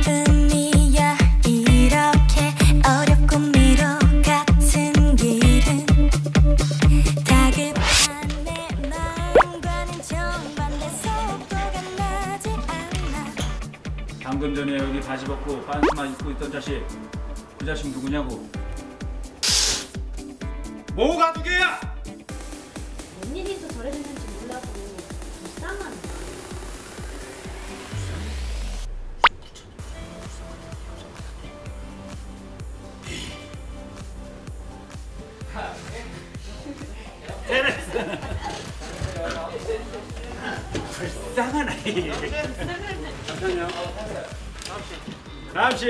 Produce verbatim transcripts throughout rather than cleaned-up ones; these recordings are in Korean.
지금이야 이렇게 어렵고 미로 같은 길은 다급한 내 마음과는 정반대 속도가 나지 않아. 방금 전에 여기 바지 벗고 반스만 입고 있던 자식, 그 자식 누구냐고? 뭐가 두 개야? 웬일이 있어 저래 됐는지 몰라도 불쌍하네. 불쌍한 아이. 잠시만요. 다음 씨.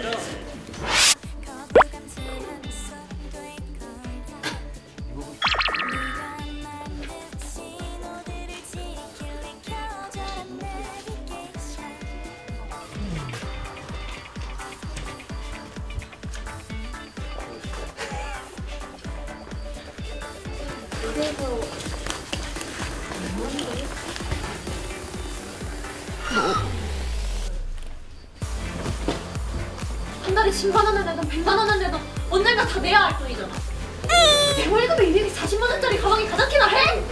그리고 한 달에 십만 원을 내든 백만 원을 내든 언젠가 다 내야 할 돈이잖아. 내 월급에 이백사십만 원짜리 가방이 가득히나 해?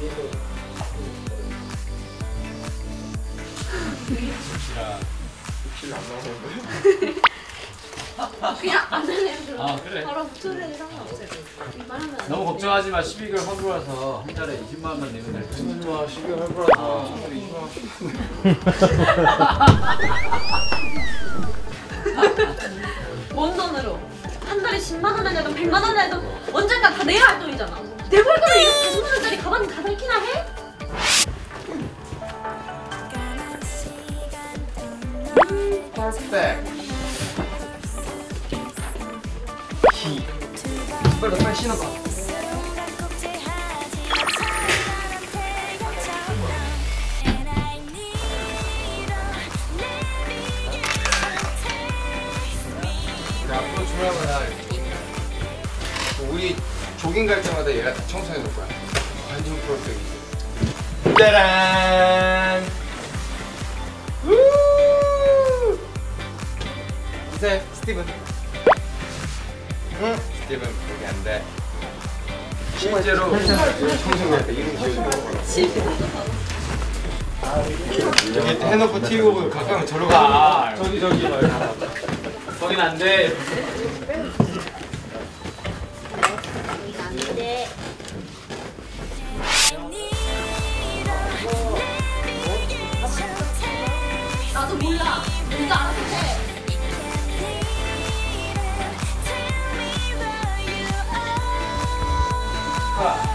그냥 안 내면 돼. 아, 그래? 바로 붙여내는 상관없어요. 말하면 안 너무 돼. 걱정하지 마. 십이 개월 환불해서 한 달에 이십만 원만 내면 될 거야. 하지 마. 십이 개월 할거라서 한 달에 이십만 원. 뭔 돈으로? 한 달에 십만 원을 내든 백만 원을 내든 언젠가 다 내야 할 돈이잖아. 내 월급에 이백사십만 원짜리 가방이 가득히나 해? 퍼펙트. 빨리 빨리 신어봐. 우리 앞으로 중요한 건 우리 조깅 갈 때마다 얘가 다 청소해 놓을 거야. 완전 퍼펙트. 짜란. 우. 이제 스티븐. 응? 스티븐 거기 안 돼. 실제로 청소할 때 이름 지어주는 거야. 여기 해놓고 튀고 가까우면 저로 가. 저기 저기 말고. 거긴 안 돼. 안 돼. 나도 몰라. 네가 알아서 해. 가.